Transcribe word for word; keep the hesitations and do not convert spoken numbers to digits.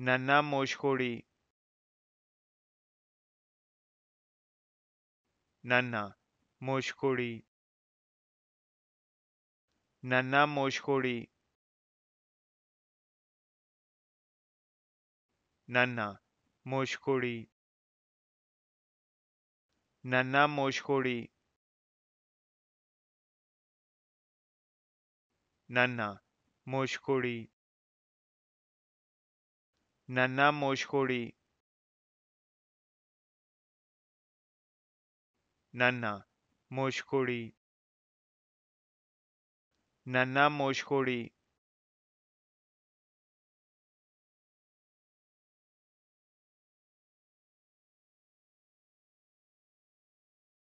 Νανά Mouskouri. Νανά Mouskouri. Νανά Mouskouri. Νανά Mouskouri. Νανά Mouskouri. Νανά Mouskouri. Νανά Mouskouri. Νανά Mouskouri. Νανά Mouskouri.